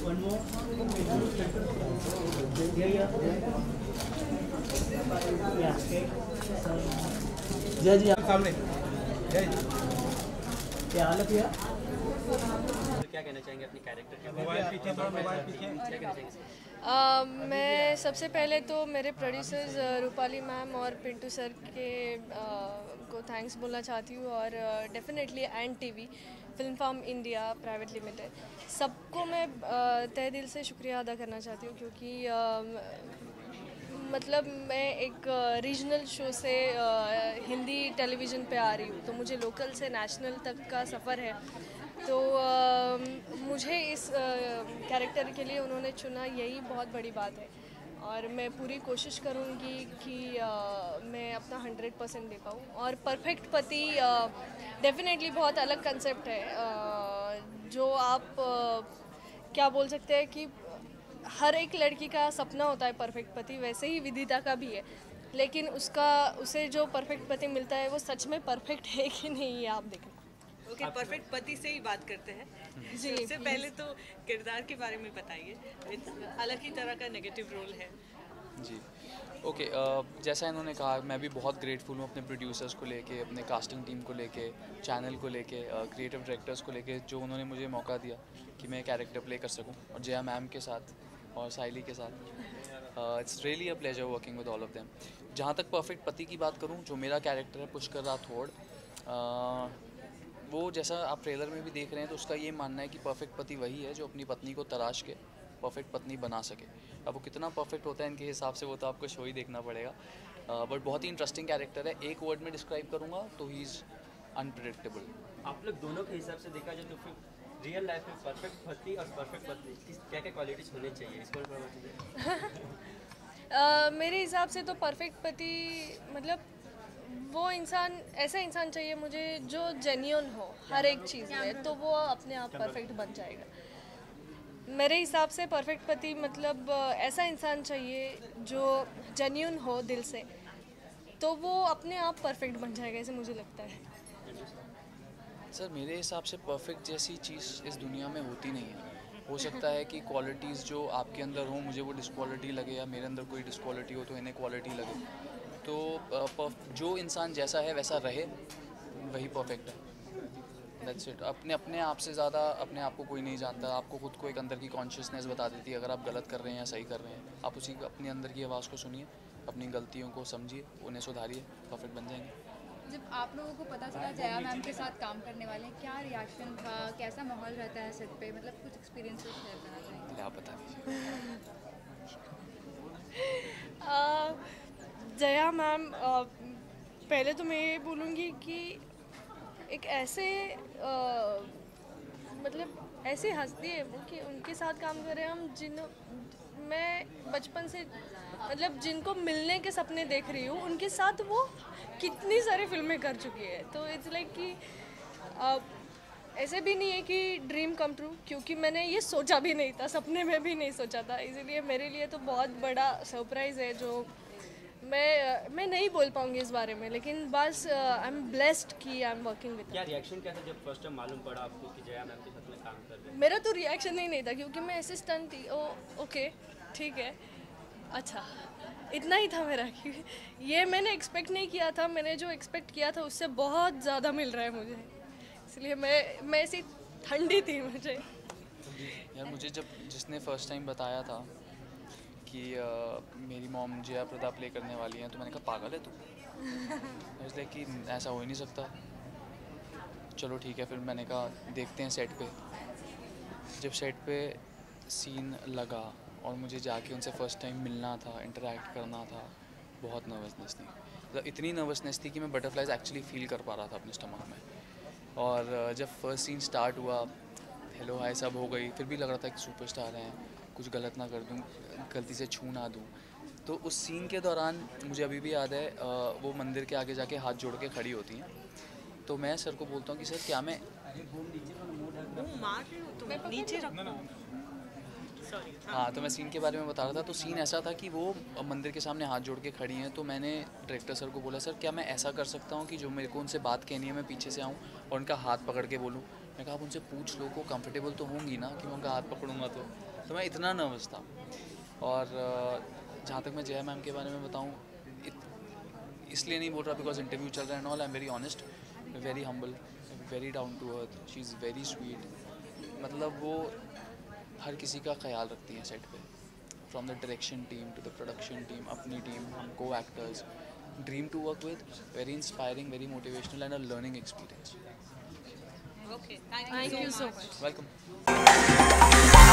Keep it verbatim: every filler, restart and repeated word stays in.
One more. Yeah, yeah. Yeah, okay. So, जय जी आप सामने जय क्या हाल है भैया? क्या कहना चाहेंगे अपने कैरेक्टर के मोबाइल पीछे थोड़ा मोबाइल पीछे क्या कहना चाहेंगे Uh, मैं सबसे पहले तो मेरे प्रोड्यूसर्स रूपाली मैम और पिंटू सर के uh, को थैंक्स बोलना चाहती हूँ और definitely and TV film farm India private limited सबको मैं uh, तहे दिल से शुक्रिया अदा करना चाहती हूँ क्योंकि uh, मतलब मैं एक रीजनल uh, शो से uh, हिंदी टेलीविज़न पे आ रही हूँ तो मुझे लोकल से नेशनल तक का सफ़र है तो आ, मुझे इस कैरेक्टर के लिए उन्होंने चुना यही बहुत बड़ी बात है और मैं पूरी कोशिश करूँगी कि आ, मैं अपना हंड्रेड परसेंट दे पाऊँ और परफेक्ट पति डेफिनेटली बहुत अलग कंसेप्ट है आ, जो आप आ, क्या बोल सकते हैं कि हर एक लड़की का सपना होता है परफेक्ट पति वैसे ही विदिता का भी है लेकिन उसका उसे जो परफेक्ट पति मिलता है वो सच में परफेक्ट है कि नहीं ये आप देखें। ओके okay, परफेक्ट पति से ही बात करते हैं जी सबसे पहले तो किरदार के बारे में बताइए अलग ही तरह का नेगेटिव रोल है जी ओके okay, uh, जैसा इन्होंने कहा मैं भी बहुत ग्रेटफुल हूँ अपने प्रोड्यूसर्स को लेके अपने कास्टिंग टीम को लेके चैनल को लेके क्रिएटिव डायरेक्टर्स को लेके जो उन्होंने मुझे मौका दिया कि मैं कैरेक्टर प्ले कर सकूँ और जया मैम के साथ और साइली के साथ it's really a pleasure working with all of them. जहाँ तक परफेक्ट पति की बात करूँ जो मेरा कैरेक्टर है पुष्कर राठौड़ uh, वो जैसा आप ट्रेलर में भी देख रहे हैं तो उसका ये मानना है कि परफेक्ट पति वही है जो अपनी पत्नी को तराश के परफेक्ट पत्नी बना सके। अब वो कितना परफेक्ट होता है इनके हिसाब से वो तो आपको शो ही देखना पड़ेगा बट uh, बहुत ही इंटरेस्टिंग कैरेक्टर है। एक वर्ड में डिस्क्राइब करूँगा तो ही इज़ अनप्रेडिक्टेबल। आप लोग दोनों के हिसाब से देखा जाए तो फिर रियल लाइफ में परफेक्ट पति और परफेक्ट पत्नी क्या क्या क्वालिटीज़ होने चाहिए इसको uh, मेरे हिसाब से तो परफेक्ट पति मतलब वो इंसान ऐसा इंसान चाहिए मुझे जो जेन्युइन हो हर एक चीज़ में तो वो अपने आप परफेक्ट बन जाएगा। मेरे हिसाब से परफेक्ट पति मतलब ऐसा इंसान चाहिए जो जेन्युइन हो दिल से तो वो अपने आप परफेक्ट बन जाएगा ऐसे मुझे लगता है। सर मेरे हिसाब से परफेक्ट जैसी चीज़ इस दुनिया में होती नहीं है। हो सकता है कि क्वालिटीज़ जो आपके अंदर हो मुझे वो डिसक्वालिटी लगे या मेरे अंदर कोई डिसक्वालिटी हो तो इन्हें क्वालिटी लगे तो जो इंसान जैसा है वैसा रहे वही परफेक्ट है। That's it. अपने अपने आप से ज़्यादा अपने आप को कोई नहीं जानता। आपको खुद को एक अंदर की कॉन्शियसनेस बता देती है अगर आप गलत कर रहे हैं या सही कर रहे हैं। आप उसी अपनी अंदर की आवाज़ को सुनिए अपनी गलतियों को समझिए उन्हें सुधारिए परफेक्ट बन जाएंगे। जब आप लोगों को पता चला जया मैम के साथ काम करने वाले हैं क्या रिएक्शन था कैसा माहौल रहता है सेट पे मतलब कुछ एक्सपीरियंसेस शेयर करना चाहेंगे? आप बता दीजिए। जया मैम पहले तो मैं ये बोलूँगी कि एक ऐसे आ, मतलब ऐसी हस्ती है वो कि उनके साथ काम कर रहे हैं हम जिन मैं बचपन से मतलब जिनको मिलने के सपने देख रही हूँ उनके साथ वो कितनी सारी फिल्में कर चुकी है तो इट्स लाइक कि आ, ऐसे भी नहीं है कि ड्रीम कम ट्रू क्योंकि मैंने ये सोचा भी नहीं था सपने में भी नहीं सोचा था इसीलिए मेरे लिए तो बहुत बड़ा सरप्राइज़ है जो मैं मैं नहीं बोल पाऊंगी इस बारे में लेकिन बस आई एम ब्लेस्ड कि आई एम वर्किंग विद। क्या रिएक्शन क्या था जब फर्स्ट टाइम मालूम पड़ा आपको कि जया मैम के साथ में काम कर रहे हैं? मेरा तो रिएक्शन ही नहीं था क्योंकि मैं असिस्टेंट थी। ओ ओके ठीक है अच्छा इतना ही था मेरा कि ये मैंने एक्सपेक्ट नहीं किया था। मैंने जो एक्सपेक्ट किया था उससे बहुत ज़्यादा मिल रहा है मुझे इसलिए मैं मैं ऐसी ठंडी थी मुझे। यार मुझे जब जिसने फर्स्ट टाइम बताया था कि uh, मेरी मॉम जया प्रदा प्ले करने वाली हैं तो मैंने कहा पागल है तू इसलिए कि ऐसा हो ही नहीं सकता। चलो ठीक है फिर मैंने कहा देखते हैं सेट पे। जब सेट पे सीन लगा और मुझे जाके उनसे फ़र्स्ट टाइम मिलना था इंटरेक्ट करना था बहुत नर्वसनेस थी मतलब इतनी नर्वसनेस थी कि मैं बटरफ्लाइज एक्चुअली फील कर पा रहा था अपने स्टमक में। और जब फर्स्ट सीन स्टार्ट हुआ हेलो हाय सब हो गई फिर भी लग रहा था कि सुपरस्टार हैं कुछ गलत ना कर दूं गलती से छू ना दूं। तो उस सीन के दौरान मुझे अभी भी याद है वो मंदिर के आगे जाके हाथ जोड़ के खड़ी होती हैं तो मैं सर को बोलता हूँ कि सर क्या मैं मार रही हूँ तुम नीचे रखो। हाँ तो मैं सीन के बारे में बता रहा था। तो सीन ऐसा था कि वो मंदिर के सामने हाथ जोड़ के खड़ी हैं तो मैंने डायरेक्टर सर को बोला सर क्या मैं ऐसा कर सकता हूँ कि जो मेरे को उनसे बात कहनी है मैं पीछे से आऊँ और उनका हाथ पकड़ के बोलूँ मैं कहा आप उनसे पूछ लो, को कंफर्टेबल तो होंगी ना कि मैं उनका हाथ पकड़ूंगा तो तो मैं इतना नर्वस था। और जहाँ तक मैं जया मैम के बारे में बताऊँ, इसलिए नहीं बोल रहा बिकॉज इंटरव्यू चल रहा है and all, I am very honest, very humble, very down to earth, she is very sweet. मतलब वो हर किसी का ख्याल रखती हैं सेट पे, from the direction team to the production team, अपनी टीम, हम को actors, dream to work with, very inspiring, very motivational and a learning experience. Okay, thank you Thank so you so much. much. Welcome.